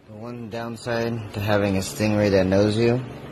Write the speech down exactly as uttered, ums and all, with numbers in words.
The one downside to having a Stingray that knows you